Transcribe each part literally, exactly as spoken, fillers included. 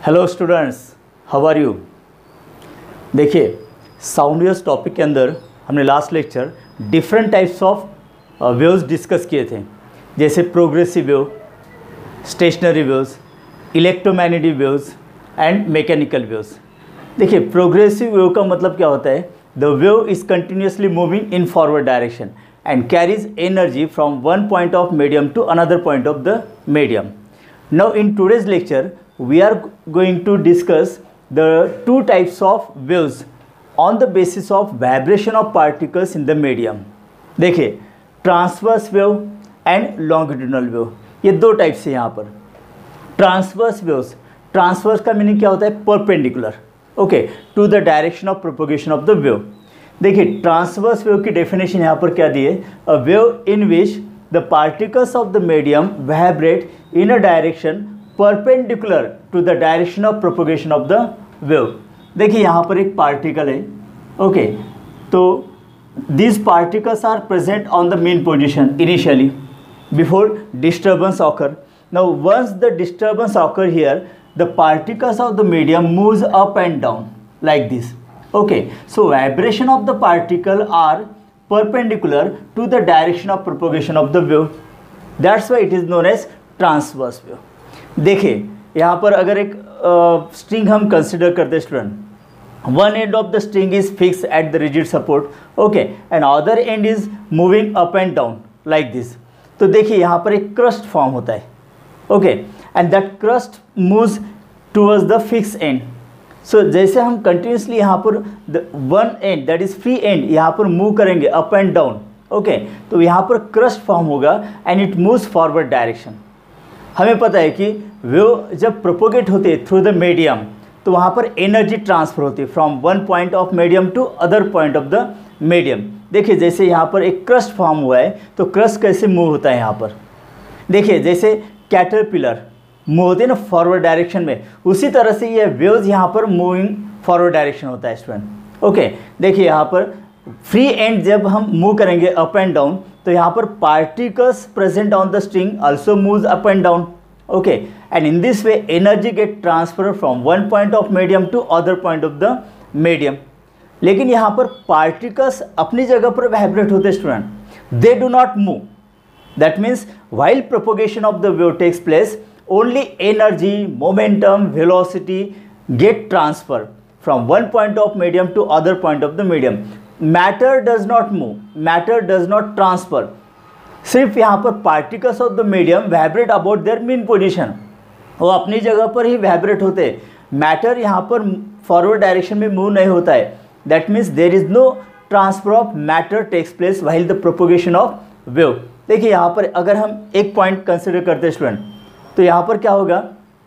Hello students, how are you. देखिए, sound waves topic के अंदर हमने last lecture different types of waves discuss किए थे, जैसे progressive wave, stationary waves, electromagnetic waves and mechanical waves. देखिए, प्रोग्रेसिव वेव का मतलब क्या होता है? The wave is continuously moving in forward direction and carries energy from one point of medium to another point of the medium. Now in today's lecture we are going to discuss the two types of waves on the basis of vibration of particles in the medium. देखिए, transverse wave and longitudinal wave, ये दो types है यहाँ पर। Transverse waves, transverse का meaning क्या होता है? Perpendicular, okay, to the direction of propagation of the wave. देखिए, ट्रांसवर्स वेव की डेफिनेशन यहाँ पर क्या दी है? A wave in which the particles of the medium vibrate in a direction perpendicular to the direction of propagation of the wave. देखिए, यहाँ पर एक पार्टिकल है, ओके, तो these particles are present on the mean position initially before disturbance occur. Now once the disturbance occur here, the particles of the medium moves up and down like this. Okay, so vibration of the particle are perpendicular to the direction of propagation of the wave. That's why it is known as transverse wave. देखिए, यहाँ पर अगर एक string uh, हम consider करते हैं student, one end of the string is fixed at the rigid support, okay, and other end is moving up and down like this. तो देखिए, यहाँ पर एक crust फॉर्म होता है, okay, and that crust moves towards the fixed end. So जैसे हम continuously यहाँ पर the one end that is free end यहाँ पर move करेंगे up and down, okay, तो यहाँ पर crust फॉर्म होगा and it moves forward direction. हमें पता है कि वेव जब प्रोपोगेट होते हैं थ्रू द मीडियम, तो वहाँ पर एनर्जी ट्रांसफ़र होती है from one point of medium to other point of the medium. देखिए, जैसे यहाँ पर एक क्रस्ट फॉर्म हुआ है, तो क्रस्ट कैसे मूव होता है यहाँ पर? देखिए, जैसे कैटरपिलर मूव होते हैं ना फॉरवर्ड डायरेक्शन में, उसी तरह से ये वेव्स यहाँ पर मूविंग फॉरवर्ड डायरेक्शन होता है स्टूडेंट। ओके, देखिए यहाँ पर फ्री एंड जब हम मूव करेंगे अप एंड डाउन, तो यहाँ पर particles present on the string also moves up and down, okay, and in this way energy get transferred from one point of medium to other point of the medium. लेकिन यहाँ पर particles अपनी जगह पर vibrate होते हैं student, they do not move. That means while propagation of the wave takes place, only energy, momentum, velocity get transferred from one point of medium to other point of the medium. Matter does not move, matter does not transfer. सिर्फ यहाँ पर particles of the medium vibrate about their mean position, वो अपनी जगह पर ही vibrate होते हैं। Matter यहाँ पर फॉरवर्ड डायरेक्शन में मूव नहीं होता है। That means there is no transfer of matter takes place while the propagation of wave. देखिए, यहाँ पर अगर हम एक पॉइंट कंसिडर करते हैं स्टूडेंट, तो यहाँ पर क्या होगा?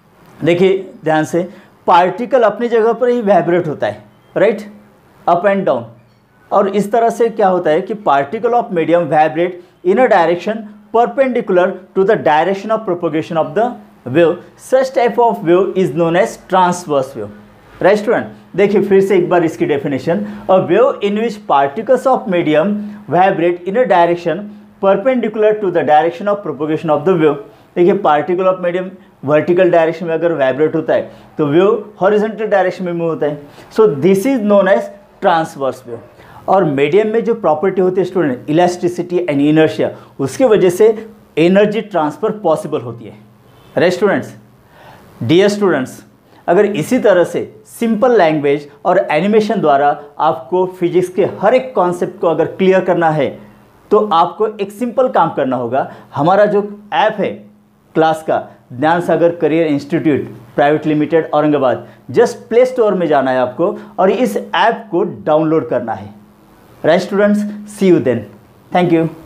देखिए ध्यान से, पार्टिकल अपनी जगह पर ही वाइब्रेट होता है, राइट, अप एंड डाउन। और इस तरह से क्या होता है कि particle of medium vibrate in a direction perpendicular to the direction of propagation of the wave. Such type of wave is known as transverse wave. Right student? देखिए फिर से एक बार इसकी definition. A wave in which particles of medium vibrate in a direction perpendicular to the direction of propagation of the wave. देखिए, particle of medium vertical direction में अगर vibrate होता है, तो wave horizontal direction में move होता है. So this is known as transverse wave. और मीडियम में जो प्रॉपर्टी होती है स्टूडेंट, इलास्टिसिटी एंड इनर्शिया, उसकी वजह से एनर्जी ट्रांसफ़र पॉसिबल होती है। Right students? डियर स्टूडेंट्स, अगर इसी तरह से सिंपल लैंग्वेज और एनिमेशन द्वारा आपको फिजिक्स के हर एक कॉन्सेप्ट को अगर क्लियर करना है, तो आपको एक सिंपल काम करना होगा। हमारा जो ऐप है क्लास का, Gyan Sagar career institute private limited Aurangabad, just play store में जाना है आपको और इस ऐप को डाउनलोड करना है। Right students, see you then. Thank you.